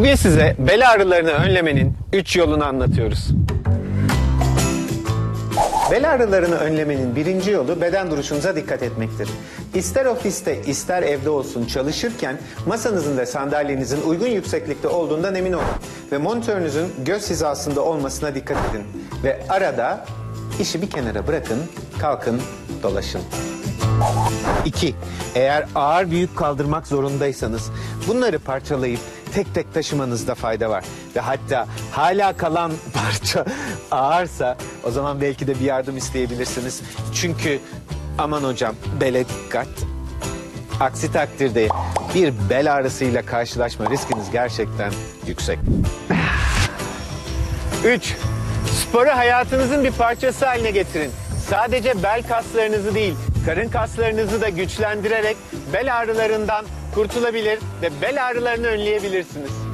Bugün size bel ağrılarını önlemenin 3 yolunu anlatıyoruz. Bel ağrılarını önlemenin birinci yolu beden duruşunuza dikkat etmektir. İster ofiste ister evde olsun çalışırken masanızın ve sandalyenizin uygun yükseklikte olduğundan emin olun. Ve monitörünüzün göz hizasında olmasına dikkat edin. Ve arada işi bir kenara bırakın, kalkın, dolaşın. 2. Eğer ağır bir yük kaldırmak zorundaysanız bunları parçalayıp tek tek taşımanızda fayda var. Ve hatta hala kalan parça ağırsa o zaman belki de bir yardım isteyebilirsiniz. Çünkü aman hocam bele dikkat. Aksi takdirde bir bel ağrısıyla karşılaşma riskiniz gerçekten yüksek. 3. Sporu hayatınızın bir parçası haline getirin. Sadece bel kaslarınızı değil, karın kaslarınızı da güçlendirerek bel ağrılarından kurtulabilir ve bel ağrılarını önleyebilirsiniz.